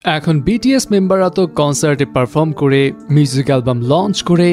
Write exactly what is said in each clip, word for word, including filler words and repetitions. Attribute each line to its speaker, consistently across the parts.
Speaker 1: এখন বিটিএস মেম্বাররা তো কনসার্টে পারফর্ম করে মিউজিক অ্যালবাম লঞ্চ করে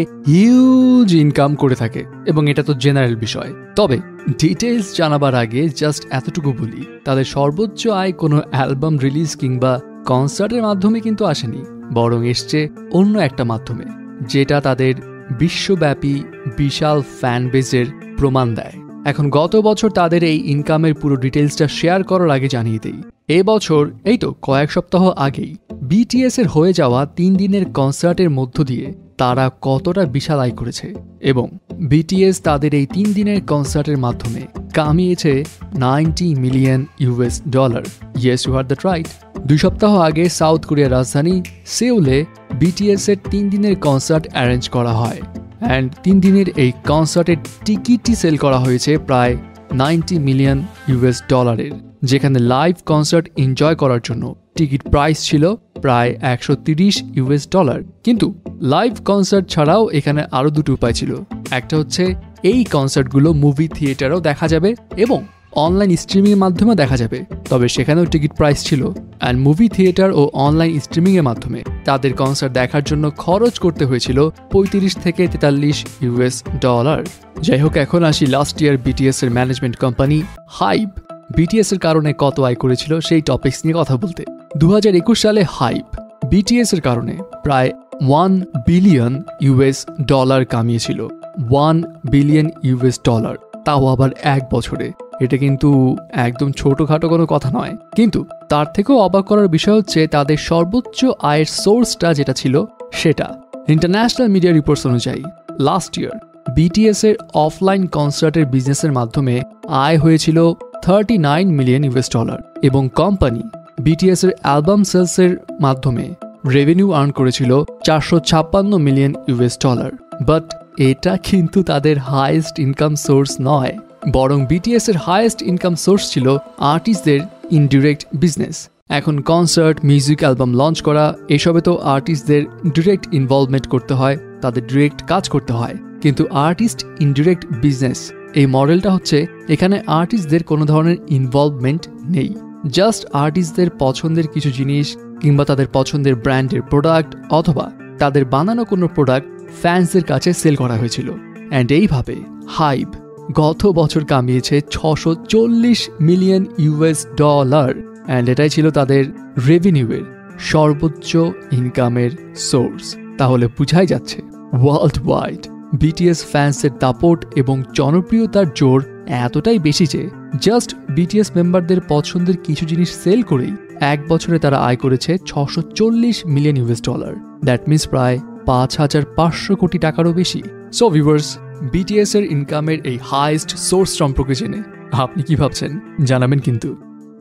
Speaker 1: হিউজ ইনকাম করে থাকে এবং এটা তো জেনারেল বিষয়। তবে ডিটেইলস জানাবার আগে জাস্ট এতটুকু বলি, তাদের সর্বোচ্চ আয় কোনো অ্যালবাম রিলিজ কিংবা কনসার্টের মাধ্যমে কিন্তু আসেনি, বরং এসছে অন্য একটা মাধ্যমে, যেটা তাদের বিশ্বব্যাপী বিশাল ফ্যান বেজের প্রমাণ দেয়। এখন গত বছর তাদের এই ইনকামের পুরো ডিটেইলসটা শেয়ার করার আগে জানিয়ে দিই, এ বছর এই তো কয়েক সপ্তাহ আগেই বিটিএস এর হয়ে যাওয়া তিন দিনের কনসার্টের মধ্য দিয়ে তারা কতটা বিশাল আয় করেছে এবং বিটিএস তাদের এই তিন দিনের কনসার্টের মাধ্যমে কামিয়েছে ninety million US dollar. Yes, you are the right. দুই সপ্তাহ আগে সাউথ কোরিয়ার রাজধানী সেউলে বিটিএস এর তিন দিনের কনসার্ট অ্যারেঞ্জ করা হয় অ্যান্ড তিন দিনের এই কনসার্টের টিকিটটি সেল করা হয়েছে প্রায় নাইনটি মিলিয়ন ইউএস ডলারের, যেখানে লাইভ কনসার্ট এনজয় করার জন্য টিকিট প্রাইস ছিল প্রায় একশো তিরিশ ইউএস ডলার। কিন্তু লাইভ কনসার্ট ছাড়াও এখানে আরও দুটো উপায় ছিল। একটা হচ্ছে এই কনসার্টগুলো মুভি থিয়েটারেও দেখা যাবে এবং অনলাইন স্ট্রিমিংয়ের মাধ্যমে দেখা যাবে, তবে সেখানেও টিকিট প্রাইস ছিল। অ্যান্ড মুভি থিয়েটার ও অনলাইন স্ট্রিমিংয়ের মাধ্যমে তাদের কনসার্ট দেখার জন্য খরচ করতে হয়েছিল পঁয়ত্রিশ থেকে তেতাল্লিশ ইউএস ডলার। যাই হোক, এখন আসি লাস্ট ইয়ার বিটিএস এর ম্যানেজমেন্ট কোম্পানি হাইব বিটিএস এর কারণে কত আয় করেছিল সেই টপিকস নিয়ে কথা বলতে। দু হাজার একুশ সালে হাইব বিটিএস এর কারণে প্রায় ওয়ান বিলিয়ন ইউএস ডলার কামিয়েছিল। ওয়ান বিলিয়ন ইউএস ডলার, তাও আবার এক বছরে। এটা কিন্তু একদম ছোটখাটো কোনো কথা নয়। কিন্তু তার থেকেও অবাক করার বিষয় হচ্ছে তাদের সর্বোচ্চ আয়ের সোর্সটা যেটা ছিল সেটা। ইন্টারন্যাশনাল মিডিয়া রিপোর্টস অনুযায়ী লাস্ট ইয়ার বিটিএস এর অফলাইন কনসার্টের বিজনেসের মাধ্যমে আয় হয়েছিল থার্টি নাইন মিলিয়ন ইউএস ডলার এবং কোম্পানি বিটিএস এর অ্যালবাম সেলসের মাধ্যমে রেভিনিউ আর্ন করেছিল চারশো ছাপ্পান্ন মিলিয়ন ইউএস ডলার। বাট এটা কিন্তু তাদের হাইয়েস্ট ইনকাম সোর্স নয়, বরং বিটিএস এর হাইয়েস্ট ইনকাম সোর্স ছিল আর্টিস্টদের ইনডিরেক্ট বিজনেস। এখন কনসার্ট, মিউজিক অ্যালবাম লঞ্চ করা, এসবে তো আর্টিস্টদের ডিরেক্ট ইনভলভমেন্ট করতে হয়, তাদের ডিরেক্ট কাজ করতে হয়। কিন্তু আর্টিস্ট ইনডিরেক্ট বিজনেস এই মডেলটা হচ্ছে এখানে আর্টিস্টদের কোনো ধরনের ইনভলভমেন্ট নেই। জাস্ট আর্টিস্টদের পছন্দের কিছু জিনিস কিংবা তাদের পছন্দের ব্র্যান্ডের প্রোডাক্ট অথবা তাদের বানানো কোনো প্রোডাক্ট ফ্যান্সদের কাছে সেল করা হয়েছিল। অ্যান্ড এইভাবে হাইব গত বছর কামিয়েছে ছশো চল্লিশ মিলিয়ন ইউএস ডলার। অ্যান্ড এটাই ছিল তাদের রেভিনিউয়ের সর্বোচ্চ ইনকামের সোর্স। তাহলে বুঝাই যাচ্ছে ওয়ার্ল্ড ওয়াইড বিটিএস ফ্যান্সের দাপট এবং জনপ্রিয়তার জোর এতটাই বেশি যে জাস্ট বিটিএস মেম্বারদের পছন্দের কিছু জিনিস সেল করেই এক বছরে তারা আয় করেছে ছশো চল্লিশ million US dollar. That means প্রায় পাঁচ হাজার পাঁচশো কোটি টাকারও বেশি। সো ভিউয়ার্স, বিটিএস এর ইনকামের এই হাইয়েস্ট সোর্স সম্পর্কে জেনে আপনি কি ভাবছেন জানাবেন কিন্তু।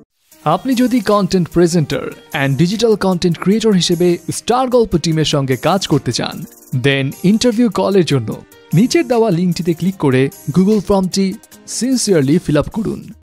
Speaker 1: আপনি যদি content presenter and digital content creator হিসেবে স্টার গল্প টিমের সঙ্গে কাজ করতে চান, দেন ইন্টারভিউ কলের জন্য নিচের দেওয়া লিঙ্কটিতে ক্লিক করে গুগল ফর্মটি সিনসিয়ারলি ফিল আপ করুন।